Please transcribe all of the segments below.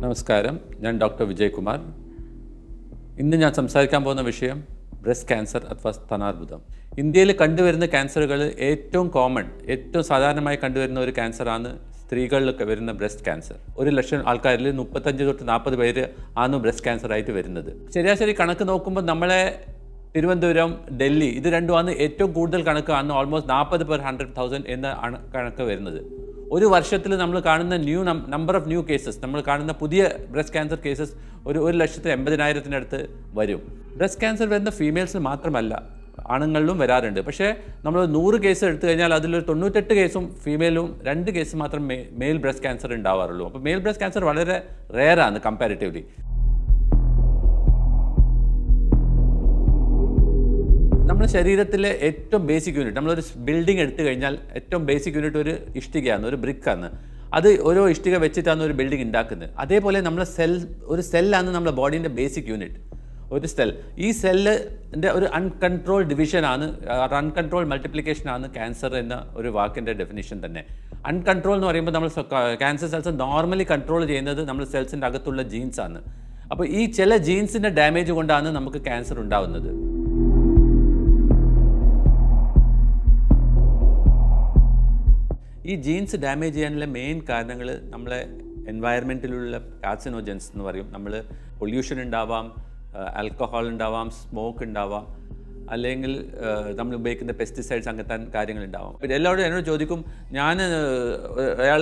നമസ്കാരം, ഞാൻ ഡോക്ടർ വിജയ് കുമാർ. ഇന്ന് ഞാൻ സംസാരിക്കാൻ പോകുന്ന വിഷയം ബ്രസ്റ്റ് ക്യാൻസർ അഥവാ സ്തനാർബുദം. ഇന്ത്യയിൽ കണ്ടുവരുന്ന ക്യാൻസറുകൾ ഏറ്റവും സാധാരണമായി കണ്ടുവരുന്ന ഒരു ക്യാൻസറാണ് സ്ത്രീകളിലൊക്കെ വരുന്ന ബ്രസ്റ്റ് ക്യാൻസർ. 1,00,000 ആൾക്കാരിൽ 35 തൊട്ട് 40 പേര് ആണ് ബ്രസ്റ്റ് ക്യാൻസർ ആയിട്ട് വരുന്നത്. ശരാശരി കണക്ക് നോക്കുമ്പോൾ നമ്മളെ തിരുവനന്തപുരം, ഡൽഹി ഇത് രണ്ടുമാണ് ഏറ്റവും കൂടുതൽ കണക്കാണ്. ഓൾമോസ്റ്റ് 40/100,000 എന്ന കണക്ക് വരുന്നത്. ഒരു വർഷത്തിൽ നമ്മൾ കാണുന്ന നമ്പർ ഓഫ് ന്യൂ കേസസ്, നമ്മൾ കാണുന്ന പുതിയ ബ്രസ്റ്റ് ക്യാൻസർ കേസസ് 1,80,000 അടുത്ത് വരും. ബ്രസ്റ്റ് ക്യാൻസർ വരുന്ന ഫീമെയിൽസ് മാത്രമല്ല, ആണുങ്ങളിലും വരാറുണ്ട്. പക്ഷേ നമ്മൾ 100 കേസ് എടുത്തു കഴിഞ്ഞാൽ അതിലൊരു 98 കേസും ഫീമെയിലും 2 കേസ് മാത്രം മെയിൽ ബ്രസ്റ്റ് ക്യാൻസർ ഉണ്ടാവാറുള്ളൂ. അപ്പോൾ മെയിൽ ബ്രസ്റ്റ് ക്യാൻസർ വളരെ റെയറാണ് കമ്പാരിറ്റീവ്ലി. നമ്മുടെ ശരീരത്തിലെ ഏറ്റവും ബേസിക് യൂണിറ്റ്, നമ്മളൊരു ബിൽഡിംഗ് എടുത്തു കഴിഞ്ഞാൽ ഏറ്റവും ബേസിക് യൂണിറ്റ് ഒരു ഇഷ്ടികയാണ്, ഒരു ബ്രിക്കാണ്. അത് ഓരോ ഇഷ്ടിക വെച്ചിട്ടാണ് ഒരു ബിൽഡിംഗ് ഉണ്ടാക്കുന്നത്. അതേപോലെ നമ്മളെ ഒരു സെല്ലാണ് നമ്മുടെ ബോഡീൻ്റെ ബേസിക് യൂണിറ്റ്, ഒരു സെൽ. ഈ സെല്ലിൻ്റെ ഒരു അൺകൺട്രോൾ ഡിവിഷനാണ്, അൺകൺട്രോൾ മൾട്ടിപ്ലിക്കേഷനാണ് ക്യാൻസർ എന്ന ഒരു വാക്കിൻ്റെ ഡെഫിനിഷൻ തന്നെ. അൺകൺട്രോൾ എന്ന് പറയുമ്പോൾ നമ്മൾ ക്യാൻസർ സെൽസ് നോർമലി കൺട്രോൾ ചെയ്യുന്നത് നമ്മൾ സെൽസിൻ്റെ അകത്തുള്ള ജീൻസാണ്. അപ്പോൾ ഈ ചില ജീൻസിൻ്റെ ഡാമേജ് കൊണ്ടാണ് നമുക്ക് ക്യാൻസർ ഉണ്ടാവുന്നത്. ഈ ജീൻസ് ഡാമേജ് ചെയ്യാനുള്ള മെയിൻ കാരണങ്ങൾ നമ്മളെ എൻവയറമെൻറ്റിലുള്ള കാർസിനോജൻസ് എന്ന് പറയും. നമ്മൾ പൊല്യൂഷൻ ഉണ്ടാവാം, ആൽക്കഹോൾ ഉണ്ടാവാം, സ്മോക്ക് ഉണ്ടാവാം, അല്ലെങ്കിൽ നമ്മൾ ഉപയോഗിക്കുന്ന പെസ്റ്റിസൈഡ്സ് അങ്ങനത്തെ കാര്യങ്ങളുണ്ടാവാം. പിന്നെ എല്ലാവരും എന്നോട് ചോദിക്കും, അയാൾ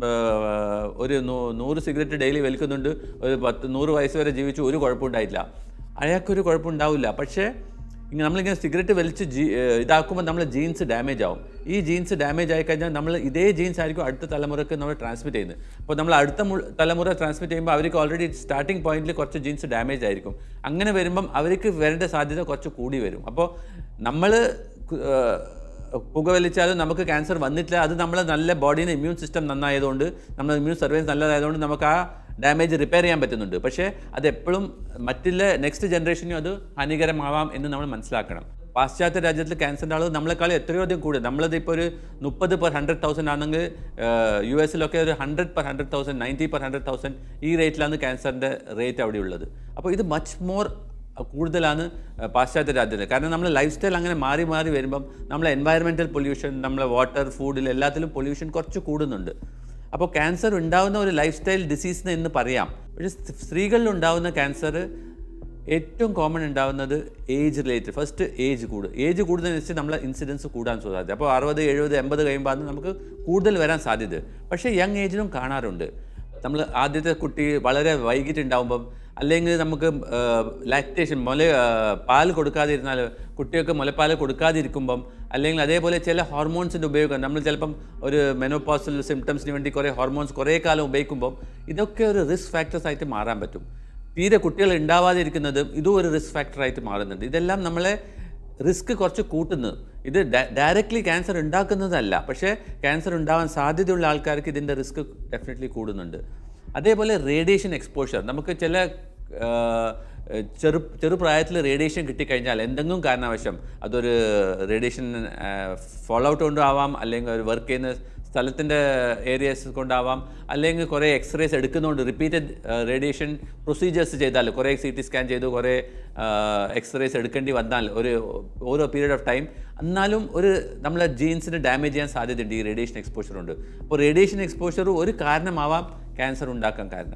ഒരു 100 സിഗരറ്റ് ഡെയിലി വലിക്കുന്നുണ്ട്, ഒരു 100 വയസ്സ് വരെ ജീവിച്ചു, ഒരു കുഴപ്പമുണ്ടായില്ല. അയാൾക്കൊരു കുഴപ്പമുണ്ടാവില്ല. പക്ഷേ നമ്മളിങ്ങനെ സിഗരറ്റ് വലിച്ച് ഇതാക്കുമ്പോൾ നമ്മളെ ജീൻസ് ഡാമേജ് ആവും. ഈ ജീൻസ് ഡാമേജ് ആയിക്കഴിഞ്ഞാൽ നമ്മൾ ഇതേ ജീൻസ് ആയിരിക്കും അടുത്ത തലമുറയ്ക്ക് നമ്മൾ ട്രാൻസ്മിറ്റ് ചെയ്യുന്നത്. അപ്പോൾ നമ്മൾ അടുത്ത തലമുറ ട്രാൻസ്മിറ്റ് ചെയ്യുമ്പോൾ അവർക്ക് ഓൾറെഡി സ്റ്റാർട്ടിംഗ് പോയിന്റിൽ കുറച്ച് ജീൻസ് ഡാമേജ് ആയിരിക്കും. അങ്ങനെ വരുമ്പം അവർക്ക് വരേണ്ട സാധ്യത കുറച്ച് കൂടി വരും. അപ്പോൾ നമ്മൾ പുകവലിച്ചാലും നമുക്ക് ക്യാൻസർ വന്നിട്ടില്ല. അത് നമ്മളെ നല്ല ബോഡീൻ്റെ ഇമ്മ്യൂൺ സിസ്റ്റം നന്നായതുകൊണ്ട്, നമ്മുടെ ഇമ്മ്യൂൺ സർവീസ് നല്ലതായതുകൊണ്ട് നമുക്ക് ആ ഡാമേജ് റിപ്പയർ ചെയ്യാൻ പറ്റുന്നുണ്ട്. പക്ഷേ അതെപ്പോഴും മറ്റുള്ള നെക്സ്റ്റ് ജനറേഷനും അത് ഹാനികരമാവാം എന്ന് നമ്മൾ മനസ്സിലാക്കണം. പാശ്ചാത്യ രാജ്യത്തിൽ ക്യാൻസറിൻ്റെ ആളുകൾ നമ്മളെക്കാൾ എത്രയോ അധികം കൂടുതൽ. നമ്മളതിപ്പോൾ ഒരു 30/100,000 ആണെങ്കിൽ US ഒരു 100/100,000, 90/100,000 ഈ റേറ്റിലാണ് ക്യാൻസറിൻ്റെ റേറ്റ് അവിടെ ഉള്ളത്. അപ്പോൾ ഇത് മച്ച് മോർ കൂടുതലാണ് പാശ്ചാത്യ രാജ്യത്തിൽ. കാരണം നമ്മൾ ലൈഫ് സ്റ്റൈൽ അങ്ങനെ മാറി മാറി വരുമ്പം നമ്മളെ എൻവയറമെൻറ്റൽ പൊല്യൂഷൻ, നമ്മളെ വാട്ടർ, ഫുഡിൽ എല്ലാത്തിലും പൊല്യൂഷൻ കുറച്ച് കൂടുന്നുണ്ട്. അപ്പോൾ ക്യാൻസർ ഉണ്ടാകുന്ന ഒരു ലൈഫ് സ്റ്റൈൽ ഡിസീസ് എന്ന് പറയാം. പക്ഷേ സ്ത്രീകളിൽ ഉണ്ടാകുന്ന ക്യാൻസർ ഏറ്റവും കോമൺ ഉണ്ടാകുന്നത് ഏജ് റിലേറ്റഡ്. ഫസ്റ്റ് ഏജ് കൂടുന്നതിനനുസരിച്ച് നമ്മളെ ഇൻസിഡൻസ് കൂടാൻ സാധ്യത. അപ്പോൾ 60, 70, 80 കഴിയുമ്പോൾ നമുക്ക് കൂടുതൽ വരാൻ സാധ്യത. പക്ഷേ യങ് ഏജിലും കാണാറുണ്ട്. നമ്മൾ ആദ്യത്തെ കുട്ടി വളരെ വൈകിട്ടുണ്ടാകുമ്പം, അല്ലെങ്കിൽ നമുക്ക് ലാക്ടേഷൻ പാൽ കൊടുക്കാതിരുന്നാൽ, കുട്ടികൾക്ക് മുലപ്പാൽ കൊടുക്കാതിരിക്കുമ്പം, അല്ലെങ്കിൽ അതേപോലെ ചില ഹോർമോൺസിൻ്റെ ഉപയോഗം, നമ്മൾ ചിലപ്പം ഒരു മെനോപോസൽ സിംറ്റംസിന് വേണ്ടി കുറേ ഹോർമോൺസ് കുറേ കാലം ഉപയോഗിക്കുമ്പം ഇതൊക്കെ ഒരു റിസ്ക് ഫാക്ടേഴ്സ് ആയിട്ട് മാറാൻ പറ്റും. തീരെ കുട്ടികൾ ഉണ്ടാവാതിരിക്കുന്നതും ഇതും ഒരു റിസ്ക് ഫാക്ടറായിട്ട് മാറുന്നുണ്ട്. ഇതെല്ലാം നമ്മളെ റിസ്ക് കുറച്ച് കൂട്ടുന്നു. ഇത് ഡയറക്റ്റ്ലി ക്യാൻസർ ഉണ്ടാക്കുന്നതല്ല, പക്ഷേ ക്യാൻസർ ഉണ്ടാവാൻ സാധ്യതയുള്ള ആൾക്കാർക്ക് ഇതിൻ്റെ റിസ്ക് ഡെഫിനറ്റ്ലി കൂടുന്നുണ്ട്. അതേപോലെ റേഡിയേഷൻ എക്സ്പോഷർ, നമുക്ക് ചില ചെറുപ്രായത്തിൽ റേഡിയേഷൻ കിട്ടിക്കഴിഞ്ഞാൽ എന്തെങ്കിലും കാരണവശം, അതൊരു റേഡിയേഷൻ ഫോളോ ഔട്ട് കൊണ്ടാവാം, അല്ലെങ്കിൽ ഒരു വർക്ക് ചെയ്യുന്ന സ്ഥലത്തിൻ്റെ ഏരിയസ് കൊണ്ടാവാം, അല്ലെങ്കിൽ കുറേ എക്സ്റേസ് എടുക്കുന്നതുകൊണ്ട് റിപ്പീറ്റഡ് റേഡിയേഷൻ പ്രൊസീജിയേഴ്സ് ചെയ്താൽ, കുറേ CT സ്കാൻ ചെയ്തു കുറേ എക്സ്റേസ് എടുക്കേണ്ടി വന്നാൽ ഓരോ പീരീഡ് ഓഫ് ടൈം, എന്നാലും നമ്മളെ ജീൻസിന് ഡാമേജ് ചെയ്യാൻ സാധ്യതയുണ്ട് ഈ റേഡിയേഷൻ എക്സ്പോഷർ ഉണ്ട്. അപ്പോൾ റേഡിയേഷൻ എക്സ്പോഷർ ഒരു കാരണമാവാം ക്യാൻസർ ഉണ്ടാക്കാൻ കാരണം.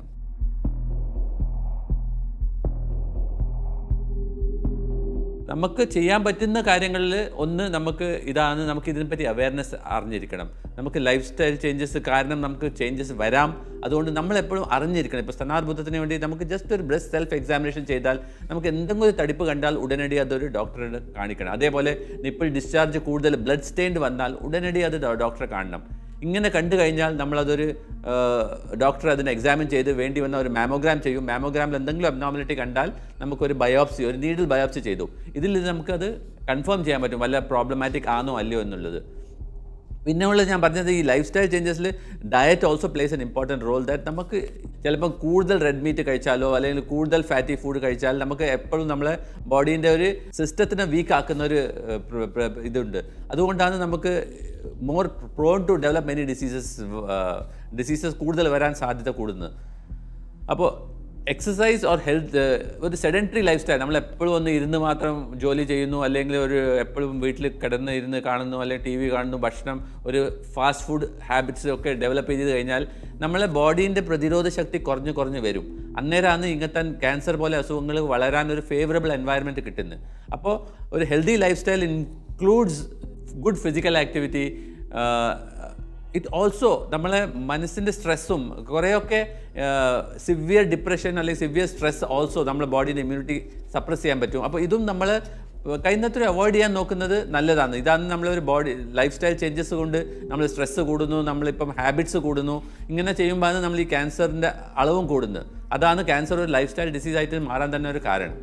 നമുക്ക് ചെയ്യാൻ പറ്റുന്ന കാര്യങ്ങളിൽ ഒന്ന്, നമുക്ക് ഇതിനെപ്പറ്റി അവയർനെസ് അറിഞ്ഞിരിക്കണം. നമുക്ക് ലൈഫ് സ്റ്റൈൽ ചേഞ്ചസ് കാരണം നമുക്ക് ചേഞ്ചസ് വരാം. അതുകൊണ്ട് നമ്മളെപ്പോഴും അറിഞ്ഞിരിക്കണം. ഇപ്പോൾ സ്തനാർബുദത്തിന് വേണ്ടി നമുക്ക് ജസ്റ്റ് ഒരു ബ്രസ്റ്റ് സെൽഫ് എക്സാമിനേഷൻ ചെയ്താൽ, നമുക്ക് എന്തെങ്കിലും ഒരു തടിപ്പ് കണ്ടാൽ ഉടനടി അതൊരു ഡോക്ടറെ കാണിക്കണം. അതേപോലെ നിപ്പിൾ ഡിസ്ചാർജ് കൂടുതൽ ബ്ലഡ് സ്റ്റെയിൻഡ് വന്നാൽ ഉടനടി അത് ഡോക്ടറെ കാണണം. ഇങ്ങനെ കണ്ടു കഴിഞ്ഞാൽ നമ്മളതൊരു ഡോക്ടർ അതിനെ എക്സാമിൻ ചെയ്ത് വേണ്ടി വന്ന ഒരു മാമോഗ്രാം ചെയ്യും. മാമോഗ്രാമിൽ എന്തെങ്കിലും അബ്നോർമാലിറ്റി കണ്ടാൽ നമുക്കൊരു ബയോപ്സി, ഒരു നീഡിൽ ബയോപ്സി ചെയ്തു. ഇതിൽ നമുക്കത് കൺഫേം ചെയ്യാൻ പറ്റും വല്ല പ്രോബ്ലമാറ്റിക് ആണോ അല്ലയോ എന്നുള്ളത്. പിന്നെയുള്ളത് ഞാൻ പറഞ്ഞത്, ഈ ലൈഫ് സ്റ്റൈൽ ചേഞ്ചസിൽ diet also plays an important role. That നമുക്ക് ചിലപ്പം കൂടുതൽ റെഡ് മീറ്റ് കഴിച്ചാലോ അല്ലെങ്കിൽ കൂടുതൽ ഫാറ്റി ഫുഡ് കഴിച്ചാൽ നമുക്ക് എപ്പോഴും നമ്മളെ ബോഡീൻ്റെ ഒരു സിസ്റ്റത്തിനെ വീക്ക് ആക്കുന്ന ഒരു ഇതുണ്ട്. അതുകൊണ്ടാണ് നമുക്ക് more prone to develop many diseases കൂടുതൽ വരാൻ സാധ്യത കൂടുന്നത്. അപ്പോൾ എക്സസൈസ് ഓർ ഹെൽത്ത് ഒരു സെഡൻറ്ററി ലൈഫ് സ്റ്റൈൽ നമ്മൾ എപ്പോഴും ഒന്ന് ഇരുന്ന് മാത്രം ജോലി ചെയ്യുന്നു അല്ലെങ്കിൽ ഒരു എപ്പോഴും വീട്ടിൽ കിടന്ന് ഇരുന്ന് കാണുന്നു അല്ലെങ്കിൽ ടി വി കാണുന്നു ഭക്ഷണം ഒരു ഫാസ്റ്റ് ഫുഡ് ഹാബിറ്റ്സ് ഒക്കെ ഡെവലപ്പ് ചെയ്ത് കഴിഞ്ഞാൽ നമ്മളെ ബോഡീൻ്റെ പ്രതിരോധ ശക്തി കുറഞ്ഞ് വരും. അന്നേരമാണ് ഇങ്ങനത്തെ ക്യാൻസർ പോലെ അസുഖങ്ങൾ വളരാൻ ഒരു ഫേവറബിൾ എൻവയറമെൻറ്റ് കിട്ടുന്നത്. അപ്പോൾ ഒരു healthy lifestyle includes good physical activity. It also നമ്മളെ മനസ്സിൻ്റെ സ്ട്രെസ്സും കുറേയൊക്കെ സിവിയർ ഡിപ്രഷൻ അല്ലെങ്കിൽ സിവിയർ സ്ട്രെസ് ഓൾസോ നമ്മളെ ബോഡീൻ്റെ ഇമ്മ്യൂണിറ്റി സപ്രസ് ചെയ്യാൻ പറ്റും. അപ്പോൾ ഇതും നമ്മൾ കഴിയുന്നത്ര അവോയ്ഡ് ചെയ്യാൻ നോക്കുന്നത് നല്ലതാണ്. ഇതാണ് നമ്മളൊരു ബോഡി ലൈഫ് സ്റ്റൈൽ ചേഞ്ചസ് കൊണ്ട് നമ്മൾ സ്ട്രെസ്സ് കൂടുന്നു, നമ്മളിപ്പം ഹാബിറ്റ്സ് കൂടുന്നു. ഇങ്ങനെ ചെയ്യുമ്പോഴാണ് നമ്മൾ ഈ ക്യാൻസറിൻ്റെ അളവും കൂടുന്നത്. അതാണ് ക്യാൻസർ ഒരു ലൈഫ് സ്റ്റൈൽ ഡിസീസായിട്ട് മാറാൻ തന്നെ ഒരു കാരണം.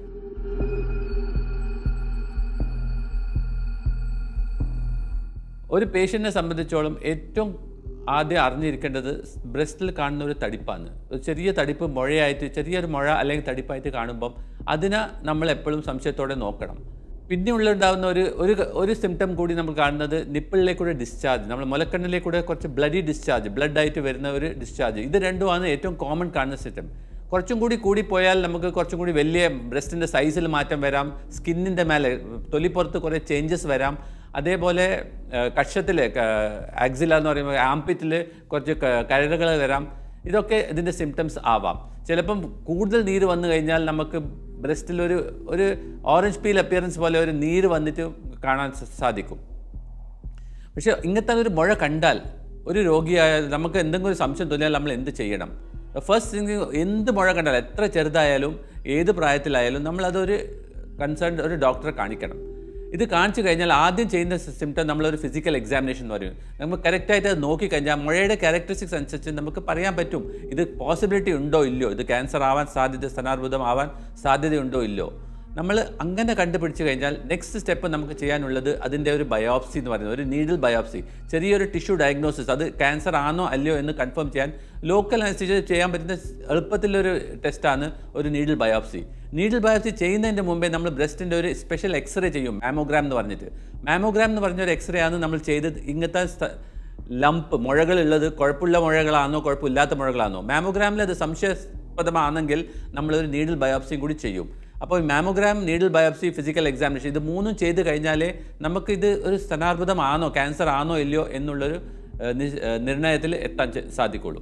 ഒരു പേഷ്യൻറ്റിനെ സംബന്ധിച്ചോളം ഏറ്റവും ആദ്യം അറിഞ്ഞിരിക്കേണ്ടത് ബ്രസ്റ്റിൽ കാണുന്ന ഒരു തടിപ്പാണ്. ഒരു ചെറിയ തടിപ്പ് മുഴയായിട്ട് ചെറിയൊരു മുഴ അല്ലെങ്കിൽ തടിപ്പായിട്ട് കാണുമ്പം അതിനെ നമ്മൾ എപ്പോഴും സംശയത്തോടെ നോക്കണം. പിന്നെയുണ്ടാകുന്ന ഒരു സിംറ്റം കൂടി നമ്മൾ കാണുന്നത് നിപ്പിളിലേക്കൂടെ ഡിസ്ചാർജ്, നമ്മൾ മുലക്കണ്ണിലേക്കൂടെ കുറച്ച് ബ്ലഡി ഡിസ്ചാർജ്, ബ്ലഡായിട്ട് വരുന്ന ഒരു ഡിസ്ചാർജ്. ഇത് രണ്ടുമാണ് ഏറ്റവും കോമൺ കാണുന്ന സിംറ്റം. കുറച്ചും കൂടി പോയാൽ നമുക്ക് കുറച്ചും കൂടി വലിയ ബ്രസ്റ്റിൻ്റെ സൈസിൽ മാറ്റം വരാം, സ്കിന്നിൻ്റെ മേലെ തൊലിപ്പുറത്ത് കുറേ ചേഞ്ചസ് വരാം. അതേപോലെ കക്ഷത്തിൽ ആക്സില എന്ന് പറയുമ്പോൾ ആംപിറ്റിൽ കുറച്ച് കരടുകൾ വരാം. ഇതൊക്കെ ഇതിൻ്റെ സിംറ്റംസ് ആവാം. ചിലപ്പം കൂടുതൽ നീര് വന്നു കഴിഞ്ഞാൽ നമുക്ക് ബ്രസ്റ്റിൽ ഒരു ഓറഞ്ച് പീൽ അപ്പിയറൻസ് പോലെ ഒരു നീര് വന്നിട്ട് കാണാൻ സാധിക്കും. പക്ഷേ ഇങ്ങനത്തെ ഒരു മുഴ കണ്ടാൽ ഒരു രോഗിയായ നമുക്ക് എന്തെങ്കിലും ഒരു സംശയം തോന്നിയാൽ നമ്മൾ എന്ത് ചെയ്യണം? ഫസ്റ്റ് തിങ്, എന്ത് മുഴ കണ്ടാൽ എത്ര ചെറുതായാലും ഏത് പ്രായത്തിലായാലും നമ്മളതൊരു കൺസേൺഡ് ഒരു ഡോക്ടറെ കാണിക്കണം. ഇത് കാണിച്ചു കഴിഞ്ഞാൽ ആദ്യം ചെയ്യുന്ന സിംറ്റം നമ്മളൊരു ഫിസിക്കൽ എക്സാമിനേഷൻ എന്ന് പറയും. നമുക്ക് കറക്റ്റായിട്ട് അത് നോക്കിക്കഴിഞ്ഞാൽ മുഴയുടെ ക്യാരക്ടറിസ്റ്റിക്സ് അനുസരിച്ച് നമുക്ക് പറയാൻ പറ്റും ഇത് പോസിബിലിറ്റി ഉണ്ടോ ഇല്ലയോ, ഇത് ക്യാൻസർ ആവാൻ സാധ്യത, സ്തനാർബുദം ആവാൻ സാധ്യതയുണ്ടോ ഇല്ലയോ. നമ്മൾ അങ്ങനെ കണ്ടുപിടിച്ച് കഴിഞ്ഞാൽ നെക്സ്റ്റ് സ്റ്റെപ്പ് നമുക്ക് ചെയ്യാനുള്ളത് അതിൻ്റെ ഒരു ബയോപ്സി എന്ന് പറയുന്നത്, ഒരു നീഡിൽ ബയോപ്സി, ചെറിയൊരു ടിഷ്യൂ ഡയഗ്നോസിസ്, അത് ക്യാൻസർ ആണോ അല്ലയോ എന്ന് കൺഫേം ചെയ്യാൻ ലോക്കൽ അനുസരിച്ച് ചെയ്യാൻ പറ്റുന്ന എളുപ്പത്തിലൊരു ടെസ്റ്റാണ് ഒരു നീഡിൽ ബയോപ്സി. നീഡിൽ ബയോപ്സി ചെയ്യുന്നതിൻ്റെ മുമ്പേ നമ്മൾ ബ്രസ്റ്റിൻ്റെ ഒരു സ്പെഷ്യൽ എക്സ്റേ ചെയ്യും, മാമോഗ്രാം എന്ന് പറഞ്ഞിട്ട്. മാമോഗ്രാം എന്ന് പറഞ്ഞൊരു എക്സ്റേ ആണ് നമ്മൾ ചെയ്ത് ഇങ്ങനത്തെ ലംപ് മുഴകളുള്ളത് കുഴപ്പമുള്ള മുഴകളാണോ കുഴപ്പമില്ലാത്ത മുഴകളാണോ. മാമോഗ്രാമിൽ അത് സംശയാസ്പദമാണെങ്കിൽ നമ്മളൊരു നീഡിൽ ബയോപ്സിയും കൂടി ചെയ്യും. അപ്പോൾ mammogram, needle biopsy, physical examination ഇത് മൂന്നും ചെയ്ത് കഴിഞ്ഞാലേ നമുക്കിത് ഒരു സ്തനാർബുദമാണോ ക്യാൻസർ ആണോ ഇല്ലയോ എന്നുള്ളൊരു നിർണയത്തിൽ എത്താൻ സാധിക്കുള്ളൂ.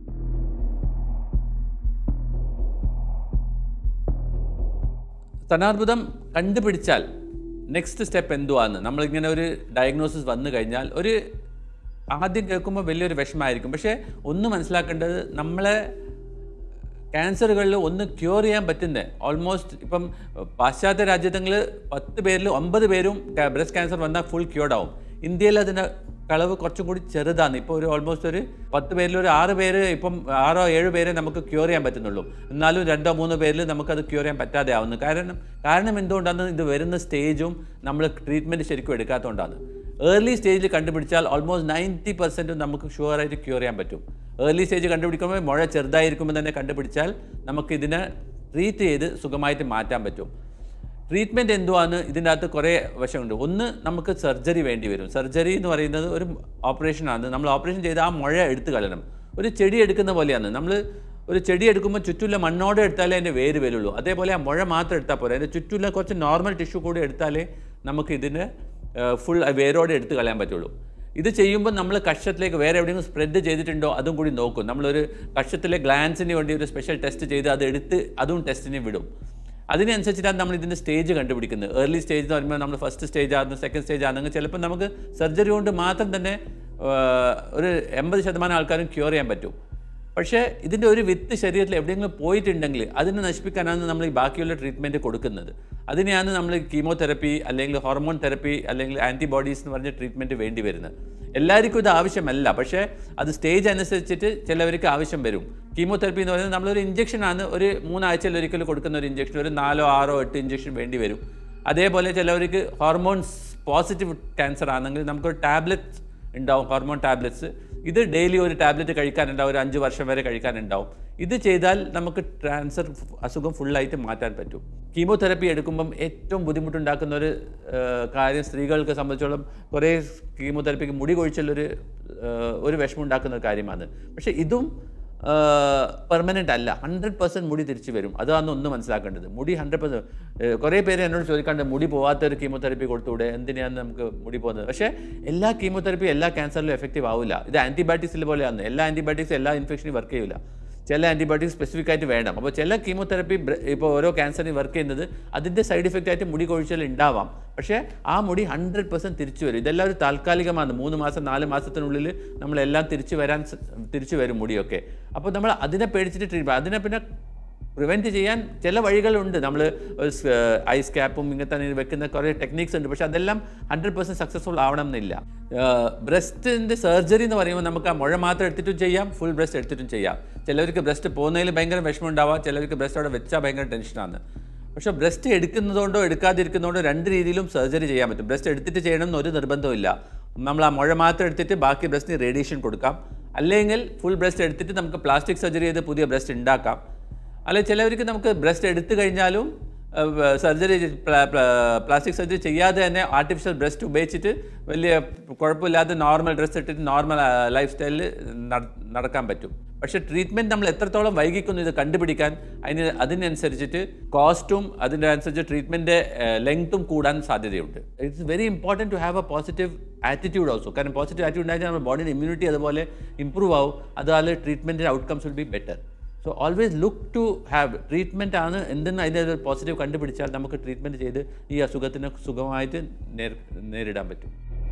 സ്തനാർബുദം കണ്ടുപിടിച്ചാൽ നെക്സ്റ്റ് സ്റ്റെപ്പ് എന്തുവാന്ന് നമ്മളിങ്ങനെ ഒരു ഡയഗ്നോസിസ് വന്നു കഴിഞ്ഞാൽ ആദ്യം കേൾക്കുമ്പോൾ വലിയൊരു വിഷമമായിരിക്കും. പക്ഷേ ഒന്ന് മനസ്സിലാക്കേണ്ടത്, നമ്മളെ ക്യാൻസറുകളിൽ ഒന്ന് ക്യൂർ ചെയ്യാൻ പറ്റുന്നത് ഓൾമോസ്റ്റ് ഇപ്പം പാശ്ചാത്യ രാജ്യങ്ങളിൽ 10 പേരിൽ 9 പേരും ബ്രസ്റ്റ് ക്യാൻസർ വന്നാൽ ഫുൾ ക്യൂർഡ് ആവും. ഇന്ത്യയിൽ അതിൻ്റെ കളവ് കുറച്ചും കൂടി ചെറുതാണ്. ഇപ്പോൾ ഓൾമോസ്റ്റ് ഒരു 10 പേരിൽ 6 പേര്, ഇപ്പം 6 7 പേരെ നമുക്ക് ക്യൂർ ചെയ്യാൻ പറ്റുന്നുള്ളൂ. എന്നാലും 2 3 പേരിൽ നമുക്കത് ക്യൂർ ചെയ്യാൻ പറ്റാതെ ആവുന്നു. കാരണം എന്തുകൊണ്ടാണ്? ഇത് വരുന്ന സ്റ്റേജും നമ്മൾ ട്രീറ്റ്മെൻറ്റ് ശരിക്കും എടുക്കാത്തതുകൊണ്ടാണ്. ഏർലി സ്റ്റേജിൽ കണ്ടുപിടിച്ചാൽ ഓൾമോസ്റ്റ് 90% നമുക്ക് ഷുവറായിട്ട് ക്യൂർ ചെയ്യാൻ പറ്റും. ഏർലി സ്റ്റേജ് കണ്ടുപിടിക്കുമ്പോൾ മുഴ ചെറുതായിരിക്കുമ്പോൾ തന്നെ കണ്ടുപിടിച്ചാൽ നമുക്കിതിനെ ട്രീറ്റ് ചെയ്ത് സുഖമായിട്ട് മാറ്റാൻ പറ്റും. ട്രീറ്റ്മെൻറ്റ് എന്തുവാണ്? ഇതിൻ്റെ അകത്ത് കുറേ വശമുണ്ട്. ഒന്ന്, നമുക്ക് സർജറി വേണ്ടി വരും. സർജറി എന്ന് പറയുന്നത് ഒരു ഓപ്പറേഷനാണ്. നമ്മൾ ഓപ്പറേഷൻ ചെയ്ത് ആ മുഴ എടുത്ത് കളയണം. ഒരു ചെടി എടുക്കുന്ന പോലെയാണ്. നമ്മൾ ഒരു ചെടി എടുക്കുമ്പോൾ ചുറ്റുള്ള മണ്ണോടെ എടുത്താലേ അതിൻ്റെ വേര് വരുള്ളൂ. അതേപോലെ ആ മുഴ മാത്രം എടുത്താൽ പോരെ, അതിൻ്റെ ചുറ്റുള്ള കുറച്ച് നോർമൽ ടിഷ്യൂ കൂടി എടുത്താലേ നമുക്ക് ഇതിന് ഫുൾ വേരോടെ എടുത്ത് കളയാൻ പറ്റുള്ളൂ. ഇത് ചെയ്യുമ്പോൾ നമ്മൾ കക്ഷത്തിലേക്ക് വേറെ എവിടെയെങ്കിലും സ്പ്രെഡ് ചെയ്തിട്ടുണ്ടോ അതും കൂടി നോക്കും. നമ്മളൊരു കക്ഷത്തിലെ ഗ്ലാൻസിന് വേണ്ടി ഒരു സ്പെഷ്യൽ ടെസ്റ്റ് ചെയ്ത് അത് എടുത്ത് അതും ടെസ്റ്റിന് വിടും. അതിനനുസരിച്ചിട്ടാണ് നമ്മൾ ഇതിൻ്റെ സ്റ്റേജ് കണ്ടുപിടിക്കുന്നത്. ഏർലി സ്റ്റേജ് എന്ന് പറയുമ്പോൾ നമ്മൾ ഫസ്റ്റ് സ്റ്റേജ് ആകുന്നു, സെക്കൻഡ് സ്റ്റേജ് ആണെങ്കിൽ ചിലപ്പോൾ നമുക്ക് സർജറി കൊണ്ട് മാത്രം തന്നെ ഒരു 80% ആൾക്കാരും ക്യൂർ ചെയ്യാൻ പറ്റും. പക്ഷേ ഇതിൻ്റെ ഒരു വിത്ത് ശരീരത്തിൽ എവിടെയെങ്കിലും പോയിട്ടുണ്ടെങ്കിൽ അതിനെ നശിപ്പിക്കാനാണ് നമ്മൾ ഈ ബാക്കിയുള്ള ട്രീറ്റ്മെൻറ്റ് കൊടുക്കുന്നത്. അതിനെയാണ് നമ്മൾ കീമോതെറപ്പി അല്ലെങ്കിൽ ഹോർമോൺ തെറപ്പി അല്ലെങ്കിൽ ആൻറ്റിബോഡീസ് എന്ന് പറഞ്ഞ ട്രീറ്റ്മെൻറ്റ് വേണ്ടി വരുന്നത്. എല്ലാവർക്കും ഇത് ആവശ്യമല്ല, പക്ഷേ അത് സ്റ്റേജ് അനുസരിച്ചിട്ട് ചിലവർക്ക് ആവശ്യം വരും. കീമോതെറപ്പി എന്ന് പറയുന്നത് നമ്മളൊരു ഇഞ്ചക്ഷനാണ്, ഒരു 3 ആഴ്ചയിൽ ഒരിക്കൽ കൊടുക്കുന്ന ഒരു ഇഞ്ചക്ഷൻ, ഒരു 4 6 8 ഇഞ്ചക്ഷൻ വേണ്ടി വരും. അതേപോലെ ചിലവർക്ക് ഹോർമോൺസ് പോസിറ്റീവ് ക്യാൻസർ ആണെങ്കിൽ നമുക്കൊരു ടാബ്ലറ്റ്സ് ഉണ്ടാവും, ഹോർമോൺ ടാബ്ലറ്റ്സ്. ഇത് ഡെയിലി ഒരു ടാബ്ലറ്റ് കഴിക്കാനുണ്ടാവും, ഒരു 5 വർഷം വരെ കഴിക്കാനുണ്ടാവും. ഇത് ചെയ്താൽ നമുക്ക് ക്യാൻസർ അസുഖം ഫുള്ളായിട്ട് മാറ്റാൻ പറ്റും. കീമോതെറപ്പി എടുക്കുമ്പം ഏറ്റവും ബുദ്ധിമുട്ടുണ്ടാക്കുന്ന ഒരു കാര്യം സ്ത്രീകൾക്ക് സംബന്ധിച്ചോളം കുറേ കീമോതെറപ്പിക്ക് മുടി കൊഴിച്ചലൊരു വിഷമം ഉണ്ടാക്കുന്ന ഒരു കാര്യമാണ്. പക്ഷേ ഇതും പെർമനൻ്റ് അല്ല. 100% മുടി തിരിച്ചു വരും. അതാണ് ഒന്ന് മനസ്സിലാക്കേണ്ടത്. മുടി 100%. കുറേ പേര് എന്നോട് ചോദിക്കാണ്ട് മുടി പോകാത്തൊരു കീമോതെറപ്പി കൊടുത്തുകൂടെ, എന്തിനാണ് നമുക്ക് മുടി പോകുന്നത്? പക്ഷേ എല്ലാ കീമോതെറപ്പി എല്ലാ ക്യാൻസറിലും എഫക്റ്റീവ് ആവില്ല. ഇത് ആൻറ്റിബയോട്ടിക്സിൽ പോലെയാണ്. എല്ലാ ആൻറ്റിബയോട്ടിക്സും എല്ലാ ഇൻഫെക്ഷനും വർക്ക് ചെയ്യില്ല. ചില ആൻറ്റിബയോട്ടിക്സ് സ്പെസിഫിക് ആയിട്ട് വേണം. അപ്പോൾ ചില കീമോതെറപ്പി ഇപ്പോൾ ഓരോ ക്യാൻസറിന് വർക്ക് ചെയ്യുന്നത് അതിൻ്റെ സൈഡ് ഇഫക്റ്റ് ആയിട്ട് മുടി കൊഴിച്ചൽ ഉണ്ടാവാം. പക്ഷേ ആ മുടി 100% തിരിച്ചു വരും. ഇതെല്ലാം ഒരു താൽക്കാലികമാണ്. 3 മാസം 4 മാസത്തിനുള്ളിൽ നമ്മളെല്ലാം തിരിച്ചു വരും മുടിയൊക്കെ. അപ്പോൾ നമ്മൾ അതിനെ പേടിച്ചിട്ട് ട്രീറ്റ്മെൻറ്റ്, അതിനെ പിന്നെ പ്രിവെൻറ്റ് ചെയ്യാൻ ചില വഴികളുണ്ട്. നമ്മൾ ഐസ് ക്യാപ്പും ഇങ്ങനത്തെ വെക്കുന്ന കുറേ ടെക്നിക്സ് ഉണ്ട്. പക്ഷേ അതെല്ലാം 100% സക്സസ്ഫുൾ ആവണം എന്നില്ല. ബ്രസ്റ്റിൻ്റെ സർജറി എന്ന് പറയുമ്പോൾ നമുക്ക് ആ മുഴ മാത്രം എടുത്തിട്ടും ചെയ്യാം, ഫുൾ ബ്രസ്റ്റ് എടുത്തിട്ടും ചെയ്യാം. ചിലവർക്ക് ബ്രസ്റ്റ് പോകുന്നതിൽ ഭയങ്കര വിഷമം ഉണ്ടാവാം, ചിലവർക്ക് ബ്രസ്റ്റ് അവിടെ വെച്ചാൽ ഭയങ്കര ടെൻഷനാണ്. പക്ഷേ ബ്രസ്റ്റ് എടുക്കുന്നതുകൊണ്ടോ എടുക്കാതിരിക്കുന്നതുകൊണ്ടോ 2 രീതിയിലും സർജറി ചെയ്യാൻ പറ്റും. ബ്രസ്റ്റ് എടുത്തിട്ട് ചെയ്യണം എന്നൊരു നിർബന്ധമില്ല. നമ്മൾ ആ മുഴ മാത്രം എടുത്തിട്ട് ബാക്കി ബ്രസ്റ്റിന് റേഡിയേഷൻ കൊടുക്കാം. അല്ലെങ്കിൽ ഫുൾ ബ്രസ്റ്റ് എടുത്തിട്ട് നമുക്ക് പ്ലാസ്റ്റിക് സർജറി ചെയ്ത് പുതിയ ബ്രസ്റ്റ് ഉണ്ടാക്കാം. അല്ലെങ്കിൽ ചിലവർക്ക് നമുക്ക് ബ്രസ്റ്റ് എടുത്തു കഴിഞ്ഞാലും സർജറി പ്ലാസ്റ്റിക് സർജറി ചെയ്യാതെ തന്നെ ആർട്ടിഫിഷ്യൽ ബ്രസ്റ്റ് ഉപയോഗിച്ചിട്ട് വലിയ കുഴപ്പമില്ലാതെ നോർമൽ ഡ്രസ്സ് ഇട്ടിട്ട് നോർമൽ ലൈഫ് സ്റ്റൈലിൽ നടക്കാൻ പറ്റും. പക്ഷേ ട്രീറ്റ്മെൻറ്റ് നമ്മൾ എത്രത്തോളം വൈകിക്കുന്നു ഇത് കണ്ടുപിടിക്കാൻ അതിനനുസരിച്ചിട്ട് കോസ്റ്റും അതിൻ്റെ അനുസരിച്ച് ട്രീറ്റ്മെൻറ്റ് ലെങ്ത്തും കൂടാൻ സാധ്യതയുണ്ട്. It's very important to have a positive attitude also. കാരണം പോസിറ്റീവ് ആറ്റിറ്റ്യൂഡ് ഉണ്ടായാൽ നമ്മുടെ ബോഡിയുടെ ഇമ്മ്യൂണിറ്റി അതുപോലെ ഇമ്പ്രൂവ് ആവും. അതുപോലെ ട്രീറ്റ്മെൻറ്റിൻ്റെ outcomes will be better. So always look to have treatment ആണ് എന്തെന്ന് അതിൻ്റെ ഒരു പോസിറ്റീവ് കണ്ടുപിടിച്ചാൽ നമുക്ക് ട്രീറ്റ്മെൻറ്റ് ചെയ്ത് ഈ അസുഖത്തിനെ സുഖമായിട്ട് നേരിടാൻ പറ്റും.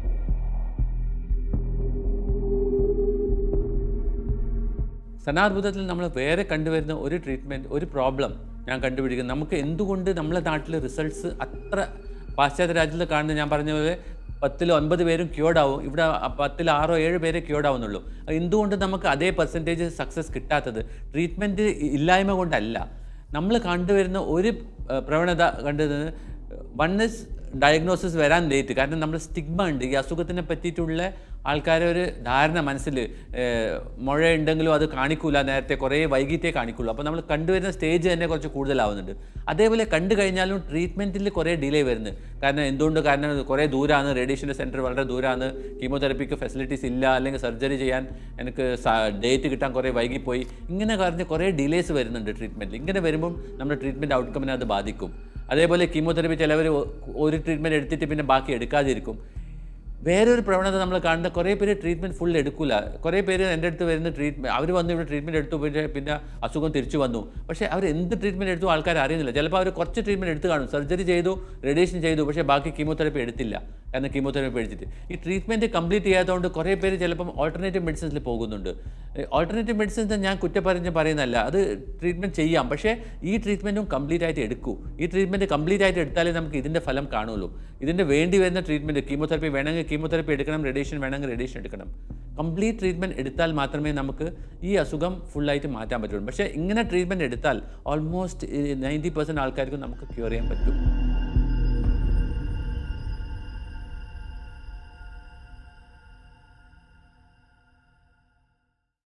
സ്തനാർബുദത്തിൽ നമ്മൾ വേറെ കണ്ടുവരുന്ന ഒരു ട്രീറ്റ്മെൻറ്റ്, ഒരു പ്രോബ്ലം ഞാൻ കണ്ടുപിടിക്കുന്നത്, നമുക്ക് എന്തുകൊണ്ട് നമ്മളെ നാട്ടിൽ റിസൾട്ട്സ് അത്ര പാശ്ചാത്യ രാജ്യത്തിൽ കാണുന്നത്, ഞാൻ പറഞ്ഞ പോലെ 10 ൽ 9 പേരും ക്യൂർഡ് ആവും, ഇവിടെ 10 ൽ 6 7 പേരെ ക്യൂർഡ് ആവുന്നുള്ളൂ. എന്തുകൊണ്ട് നമുക്ക് അതേ പെർസെൻറ്റേജ് സക്സസ് കിട്ടാത്തത്? ട്രീറ്റ്മെൻറ്റ് ഇല്ലായ്മ കൊണ്ടല്ല. നമ്മൾ കണ്ടുവരുന്ന ഒരു പ്രവണത കണ്ടുവരുന്നത്, വൺ ഇസ് ഡയഗ്നോസിസ് വരാൻ ലേറ്റ്. കാരണം നമ്മൾ സ്റ്റിഗ്മ ഉണ്ട്. ഈ അസുഖത്തിനെ പറ്റിയിട്ടുള്ള ആൾക്കാരെ ഒരു ധാരണ മനസ്സിൽ, മുഴ ഉണ്ടെങ്കിലും അത് കാണിക്കൂല, നേരത്തെ കുറേ വൈകിട്ടേ കാണിക്കുള്ളൂ. അപ്പോൾ നമ്മൾ കണ്ടുവരുന്ന സ്റ്റേജ് തന്നെ കുറച്ച് കൂടുതലാവുന്നുണ്ട്. അതേപോലെ കണ്ടു കഴിഞ്ഞാലും ട്രീറ്റ്മെൻറ്റിൽ കുറേ ഡിലേ വരുന്നത്. കാരണം എന്തുകൊണ്ട്? കാരണം കുറേ ദൂരമാണ്, റേഡിയേഷൻ്റെ സെൻറ്റർ വളരെ ദൂരമാണ്, കീമോതെറപ്പിക്ക് ഫെസിലിറ്റീസ് ഇല്ല, അല്ലെങ്കിൽ സർജറി ചെയ്യാൻ എനിക്ക് ഡേറ്റ് കിട്ടാൻ കുറേ വൈകിപ്പോയി. ഇങ്ങനെ പറഞ്ഞ് കുറേ ഡിലേസ് വരുന്നുണ്ട് ട്രീറ്റ്മെൻറ്റിൽ. ഇങ്ങനെ വരുമ്പം നമ്മുടെ ട്രീറ്റ്മെൻറ്റ് ഔട്ട്കമ്മിനെ അത് ബാധിക്കും. അതേപോലെ കീമോതെറപ്പി ചിലവർ ഒരു ട്രീറ്റ്മെൻറ്റ് എടുത്തിട്ട് പിന്നെ ബാക്കി എടുക്കാതിരിക്കും. വേറൊരു പ്രവണത നമ്മൾ കാണുന്ന, കുറേ പേര് ട്രീറ്റ്മെൻറ്റ് ഫുൾ എടുക്കില്ല. കുറേ പേര് എൻ്റെ അടുത്ത് വരുന്ന അവർ വന്ന് ഇവിടെ ട്രീറ്റ്മെൻറ്റ് എടുത്തു, പിന്നെ അസുഖം തിരിച്ചു വന്നു. പക്ഷേ അവർ എന്ത് ട്രീറ്റ്മെൻറ്റ് എടുത്തു ആൾക്കാർ അറിയുന്നില്ല. ചിലപ്പോൾ അവർ കുറച്ച് ട്രീറ്റ്മെൻറ്റ് എടുത്ത് കാണും, സർജറി ചെയ്തു, റേഡിയേഷൻ ചെയ്തു, പക്ഷേ ബാക്കി കീമോതെറപ്പി എടുത്തില്ല. കാരണം കീമോതെറപ്പി എടുത്തിട്ട് ഈ ട്രീറ്റ്മെൻറ്റ് കംപ്ലീറ്റ് ചെയ്യാത്തതുകൊണ്ട് കുറേ പേര് ചിലപ്പം ഓൾട്ടർനേറ്റീവ് മെഡിസിൻസിൽ പോകുന്നുണ്ട്. ഓൾട്ടർനേറ്റീവ് മെഡിസിൻസ് ഞാൻ പറയുന്നതല്ല, അത് ട്രീറ്റ്മെൻറ്റ് ചെയ്യാം. പക്ഷേ ഈ ട്രീറ്റ്മെൻറ്റും കംപ്ലീറ്റ് ആയിട്ട് എടുക്കൂ. ഈ ട്രീറ്റ്മെൻറ്റ് കംപ്ലീറ്റ് ആയിട്ട് എടുത്താലേ നമുക്ക് ഇതിൻ്റെ ഫലം കാണുള്ളൂ. ഇതിൻ്റെ വേണ്ടി വരുന്ന ട്രീറ്റ്മെൻറ്റ്, കീമോതെറപ്പി വേണമെങ്കിൽ കീമോതെറപ്പി എടുക്കണം, റേഡിയേഷൻ വേണമെങ്കിൽ റേഡിയേഷൻ എടുക്കണം. കംപ്ലീറ്റ് ട്രീറ്റ്മെൻറ്റ് എടുത്താൽ മാത്രമേ നമുക്ക് ഈ അസുഖം ഫുള്ളായിട്ട് മാറ്റാൻ പറ്റുള്ളൂ. പക്ഷേ ഇങ്ങനെ ട്രീറ്റ്മെൻറ്റ് എടുത്താൽ ഓൾമോസ്റ്റ് 90% ആൾക്കാർക്കും നമുക്ക് ക്യൂർ ചെയ്യാൻ പറ്റും.